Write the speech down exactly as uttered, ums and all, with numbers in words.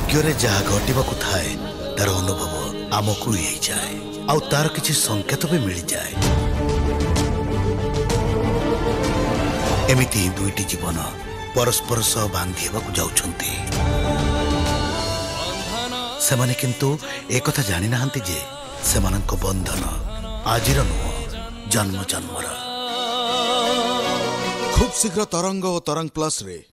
भाग्य जहाँ घटवाक थाए तार अनुभव आमको ही जाए आउ तार किसी संकेत भी मिल जाए। एमिति दुईटी जीवन परस्पर सह बांधि हेबाकु जाउछंती। सेमाने किंतु एक कथा जानि नाहंती जे सेमानंको बंधन आजिर नुह जन्म जन्मर। खूब शीघ्र तरंग और तरंग प्लस रे।